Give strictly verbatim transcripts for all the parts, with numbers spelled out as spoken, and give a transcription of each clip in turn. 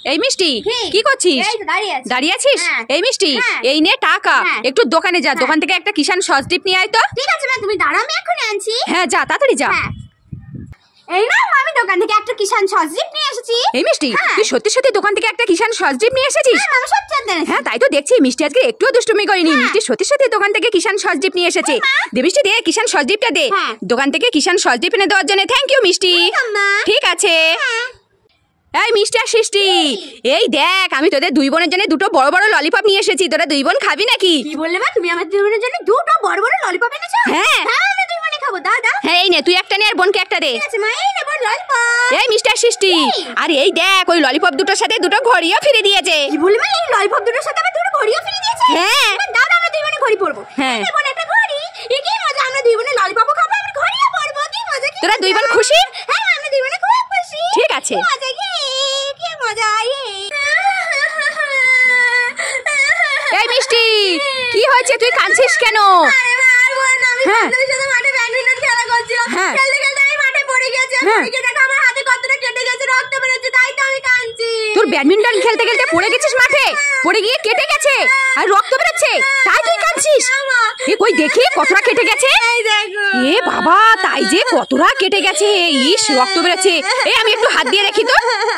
এই মিষ্টি কি করছিস? দাঁড়িয়ে আছিস? এই মিষ্টি এই নে টাকা, একটু দোকানে যা, দোকান থেকে একটা কিষান সসডিপ নিয়ে আয় তো। ঠিক আছে মা, তুমি দাঁড়াও, আমি এখন আনছি। হ্যাঁ যা, তাড়াতাড়ি যা। এই না আমি দোকান থেকে একটা কিষান সসডিপ নিয়ে এসেছি। এই মিষ্টি তুই সত্যি সত্যি দোকান থেকে একটা কিষান সসডিপ নিয়ে এসেছিস? হ্যাঁ আমি সত্যি জানি। হ্যাঁ তাই তো দেখছি, মিষ্টি আজকে একটুও দুষ্টুমি করেনি। মিষ্টি সত্যি সত্যি দোকান থেকে কিষান সসডিপ নিয়ে এসেছে। দে মিষ্টি দে, কিষান সসডিপটা দে। দোকান থেকে কিষান সসডিপ এনে দেওয়ার জন্য থ্যাংক ইউ মিষ্টি। ঠিক আছে। এই মিষ্টি আর সৃষ্টি, এই দেখ আমি তোদের দুই বোনের জন্য দুটো বড় বড় ললিপপ নিয়ে এসেছি। তোরা দুই বোন খাবি নাকি? কি বললে মা, তুমি আমার দুই বোনের জন্য দুটো বড় বড় ললিপপ এনেছো? হ্যাঁ হ্যাঁ আমরা দুই বোনে খাবো। দাদা হ্যাঁ এই নে, তুই একটা নে আর বোনকে একটা দে। ঠিক আছে মা, এই নে বড় ললিপপ। এই মিষ্টি আর সৃষ্টি, আর এই দেখ ওই ললিপপ দুটোর সাথে দুটো ঘড়িও ফিরে দিয়েছে। কি বললে মা, এই ললিপপ দুটোর সাথে আবার দুটো ঘড়িও ফিরে দিয়েছে? হ্যাঁ দাদা আমরা দুই বোনে ঘড়ি পরবো। হ্যাঁ এই বোন একটা ঘড়ি, এই কি মজা, আমরা দুই বোনে ললিপপও খাবো আমরা ঘড়িও পরবো। কি মজা! কি তোরা দুই বোন খুশি? হ্যাঁ আমরা দুই বোনে খুব খুশি। ঠিক আছে। মজা কি কি মজা! এই মিষ্টি কি হয়েছে, তুই কাঁদছিস কেন? আরে মা আর বল না, আমি বন্ধুদের সাথে মাঠে ব্যাডমিন্টন খেলা করছিলাম। খেলতে খেলতে আমি মাঠে পড়ে গেছি। পড়ে গিয়ে দেখো আমার হাতে কতটা কেটে গেছে, রক্ত বেরোচ্ছে, তাই তো আমি কাঁদছি। তোর ব্যাডমিন্টন খেলতে খেলতে পড়ে গেছিস মাঠে, পড়ে গিয়ে কেটে গেছে আর রক্ত বেরোচ্ছে, তাই তুই কাঁদছিস? এ কই দেখি কতটা কেটে গেছে। এই দেখো। এ বাবা, তাই যে কতটা কেটে গেছে, ইস রক্ত বেরোচ্ছে। এই আমি একটু হাত দিয়ে দেখি তো।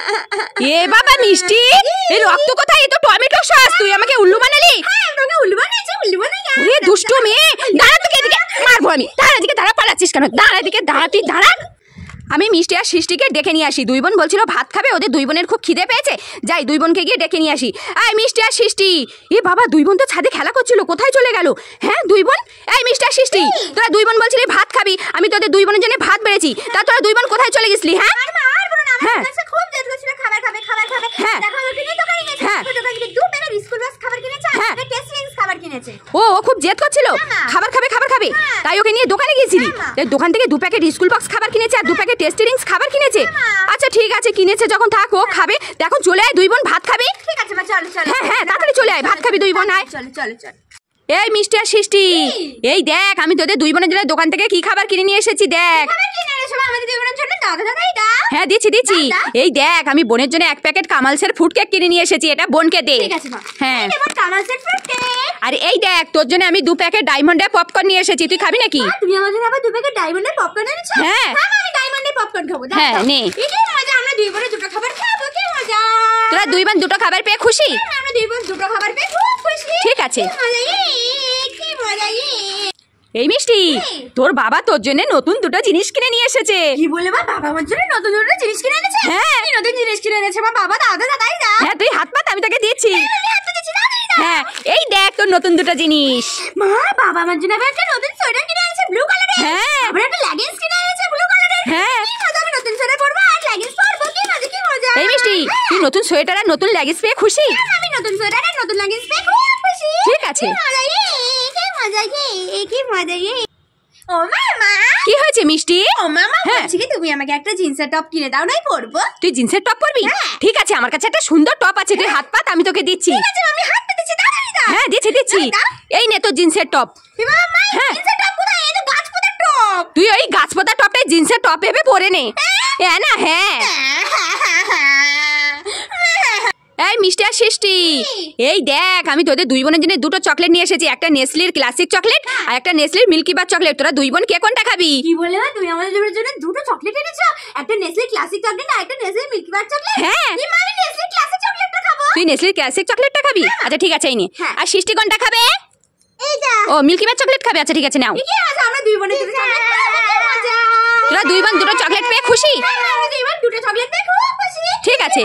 এ বাবা মিষ্টি, এই রক্ত কোথায়? এ তো টমেটো সস, তুই আমাকে উল্লু বানালি। হ্যাঁ তোকে উল্লু বানিয়েছি, উল্লু বানাই। ওরে দুষ্টু মেয়ে, দাঁড়া, তোকে এদিকে মারবো আমি। দাঁড়া এদিকে, দাঁড়া, পালাচ্ছিস কেন? দাঁড়া এদিকে, দাঁড়া, তুই দাঁড়া। আমি মিষ্টি আর সৃষ্টিকে ডেকে নিয়ে আসি। দুই বোন বলছিল ভাত খাবে, ওদের দুই বোনের খুব খিদে পেয়েছে। যাই দুই বোনকে গিয়ে ডেকে নিয়ে আসি। এই মিষ্টি আর সৃষ্টি, এ বাবা দুই বোন তো ছাদে খেলা করছিল, কোথায় চলে গেল? হ্যাঁ দুই বোন, এই মিষ্টি আর সৃষ্টি, তোরা দুই বোন বলছিলি ভাত খাবি, আমি তোদের দুই বোনের জন্য ভাত বেড়েছি, তা তোরা দুই বোন কোথায় চলে গেছিলি? হ্যাঁ হ্যাঁ খুব জেদ করছিল খাবার খাবে খাবার খাবে। হ্যাঁ দেখো আমি কিনে দোকানে গেছি, দোকান থেকে দু প্যাকেট স্কুল বাস খাবার কিনেছে, আর টেস্টিংস খাবার কিনেছে। ও ও খুব জেদ করছিল খাবার খাবে খাবার খাবে, তাই ওকে নিয়ে দোকানে গেছিলি? দোকান থেকে দু প্যাকেট স্কুল বক্স খাবার কিনেছে আর দু প্যাকেট টেস্টিংস খাবার কিনেছে। আচ্ছা ঠিক আছে, কিনেছে যখন থাক, ও খাবে। এখন চলে আয়, দুই বোন ভাত খাবি। ঠিক আছে মা, চলো চলো। হ্যাঁ হ্যাঁ তাড়াতাড়ি চলে আয়, ভাত খাবি দুই বোন, আয়। চলো চলো চলো। এই মিষ্টি আর সৃষ্টি, এই দেখ আমি তোদের দুই বোনের জন্য দোকান থেকে কি খাবার কিনে নিয়ে এসেছি দেখ। খাবার কিনে এনেছো আমাদের দুই বোনের জন্য? দাদা দাদাই দাও। হ্যাঁ দিচ্ছি দিচ্ছি। এই দেখ আমি বোনের জন্য এক প্যাকেট কামালসের ফ্রুট কেক কিনে নিয়ে এসেছি, এটা বোনকে দে। ঠিক আছে মা। হ্যাঁ এই বোন কামালসের ফ্রুট কেক। আর এই দেখ তোর জন্য আমি দু প্যাকেট ডায়মন্ডের পপকর্ন নিয়ে এসেছি, তুই খাবি নাকি? তুমি আমাদের আবার দু প্যাকেট ডায়মন্ডের পপকর্ন এনেছো? হ্যাঁ আমি ডায়মন্ডের পপকর্ন খাবো। হ্যাঁ নে। এই কি মজা, আমরা দুই বোনে দুটো খাবার খাবো, কি মজা! তোরা দুই বোন দুটো খাবার পেয়ে খুশি? আমরা দুই বোন দুটো খাবার পেয়ে খুব খুশি। ঠিক আছে। কি মজা! এই মিষ্টি, তোর বাবা তোর জন্য নতুন দুটো জিনিস কিনে নিয়ে এসেছে। কি বলে মা, বাবা আমার জন্য নতুন নতুন জিনিস কিনে এনেছে? হ্যাঁ কি নতুন জিনিস কিনে এনেছে মা? বাবা দাদা দাদাই দা। হ্যাঁ তুই হাত পাত, আমি তোকে দিচ্ছি। হ্যাঁ এই দেখ তোর নতুন দুটো জিনিস। মা বাবা আমার জন্য আবার একটা নতুন সোয়েটার কিনে এনেছে ব্লু কালারের। হ্যাঁ আবার একটা লেগিংস কিনে এনেছে ব্লু কালারের। হ্যাঁ কি মজা, আমি নতুন সোয়েটার পরবো আর লেগিংস পরবো, কি মজা কি মজা। এই মিষ্টি, তুই নতুন সোয়েটার আর নতুন লেগিংস পেয়ে খুশি? আমি নতুন সোয়েটার আর নতুন লেগিংস পেয়ে খুব খুশি। ঠিক আছে। কি মজা কি মজা কি মজা। ও মামা, কি হয়েছে মিষ্টি? ও মামা বলছি কি, তুমি আমাকে একটা জিন্সের টপ কিনে দাও, নাই পরবো। তুই জিন্সের টপ পরবি? ঠিক আছে, আমার কাছে একটা সুন্দর টপ আছে, তুই হাত পাত, আমি তোকে দিচ্ছি। ঠিক আছে আমি হাত পেতেছি, তাড়াতাড়ি দাও। হ্যাঁ দিচ্ছি দিচ্ছি। এই নে তোর জিন্সের টপ। মামা জিন্সের টপ কোথায়? এই তো গাছপাতার টপ। তুই ওই গাছপাতার টপটাই জিন্সের টপ ভেবে পরে নে। হ্যাঁ না হ্যাঁ। এই মিষ্টি আর সৃষ্টি, এই দেখ আমি তোদের দুই বোনের জন্য দুটো চকলেট নিয়ে এসেছি, একটা নেসলির ক্লাসিক চকলেট আর একটা নেসলির মিল্কিবার চকলেট। তোরা দুই বোন কে কোনটা খাবি? কি বলে মা, তুমি আমাদের জন্য দুটো চকলেট এনেছো? একটা নেসলে ক্লাসিক চকলেট আর একটা নেসলে মিল্কিবার চকলেট। হ্যাঁ এই মা, আমি নেসলে ক্লাসিক চকলেটটা খাবো। তুই নেসলির ক্লাসিক চকলেটটা খাবি? আচ্ছা ঠিক আছে এই নে। আর সৃষ্টি কোনটা খাবে? এইটা। ও মিল্কিবার চকলেট খাবে? আচ্ছা ঠিক আছে নাও। কি আছে, আমরা দুই বোনে দুটো চকলেট খাবো, কি মজা। তোরা দুই বোন দুটো চকলেট পেয়ে খুশি? আমরা দুই বোন দুটো চকলেট পেয়ে খুব খুশি। ঠিক আছে।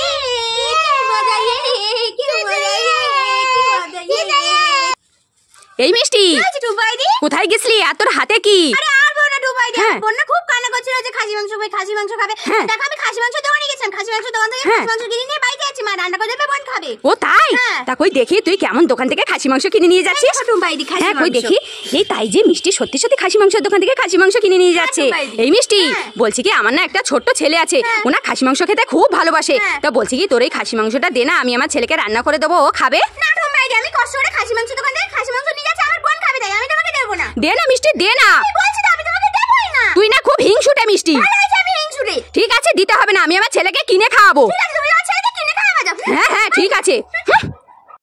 এই মিষ্টি কোথায় গেছিলি? আর তোর হাতে কি? আরে আর বোনা ডুবাই দে। বোনা খুব কান্না করছিল যে খাসি মাংস খাবে, খাসি মাংস খাবে। দেখো আমি খাসি মাংস দোকানে গেছিলাম, খাসি মাংস দোকান থেকে খাসি মাংস কিনে নিয়ে বাড়িতে আছি, মা রান্না করে দেবে, বোন খাবে। ও তাই? তা কই দেখি তুই কেমন দোকান থেকে খাসি মাংস কিনে নিয়ে যাচ্ছিস? হ্যাঁ কই দেখি। এই তাই যে মিষ্টি সত্যি সত্যি খাসি মাংসের দোকান থেকে খাসি মাংস কিনে নিয়ে যাচ্ছে। এই মিষ্টি বলছি কি, আমার না একটা ছোট্ট ছেলে আছে, ওনা খাসি মাংস খেতে খুব ভালোবাসে, তা বলছি কি তোর এই খাসি মাংসটা দে না, আমি আমার ছেলেকে রান্না করে দেবো, ও খাবে। না ঠুমবাই দে, আমি কষ্ট করে খাসি মাংস দোকান থেকে খাসি মাংস নিয়ে যাচ্ছি, আমার বোন খাবে, তাই আমি তোমাকে দেব না। দে না মিষ্টি দে না। আমি বলছি তো আমি তোমাকে দেবই না। তুই না খুব হিংসুটে মিষ্টি। ভালো হয়েছে আমি হিংসুটে। ঠিক আছে দিতে হবে না, আমি আমার ছেলেকে কিনে খাওয়াবো। ঠিক আছে তুমি আমার ছেলেকে কিনে খাওয়াবে। হ্যাঁ হ্যাঁ ঠিক আছে। হুঁ।